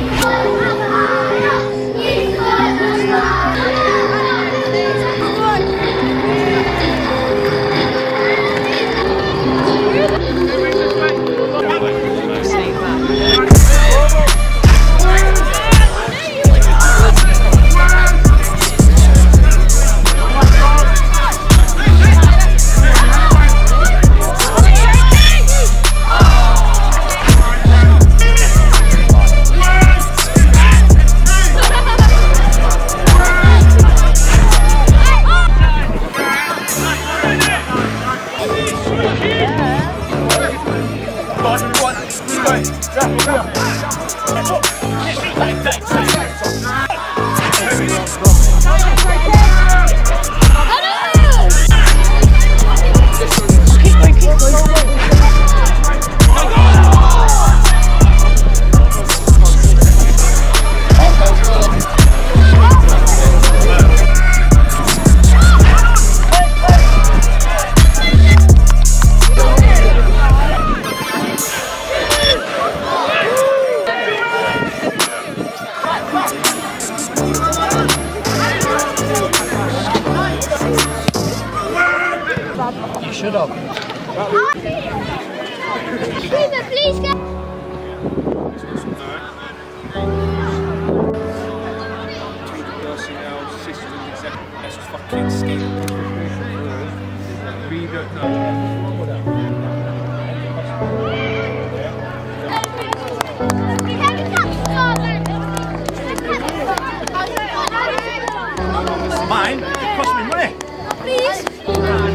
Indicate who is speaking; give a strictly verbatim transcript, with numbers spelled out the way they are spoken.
Speaker 1: You should have.
Speaker 2: Please, please go.
Speaker 3: Personnel, systems, et cetera. That's fucking skin. We don't know. Mine? It cost me